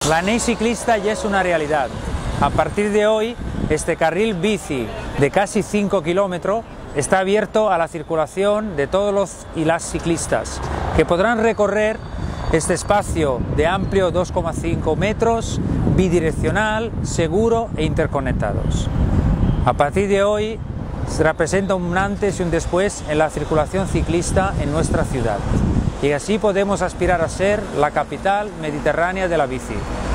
La ley ciclista ya es una realidad. A partir de hoy, este carril bici de casi 5 kilómetros está abierto a la circulación de todos los y las ciclistas, que podrán recorrer este espacio de amplio 2,5 metros, bidireccional, seguro e interconectados. A partir de hoy se representa un antes y un después en la circulación ciclista en nuestra ciudad, y así podemos aspirar a ser la capital mediterránea de la bici.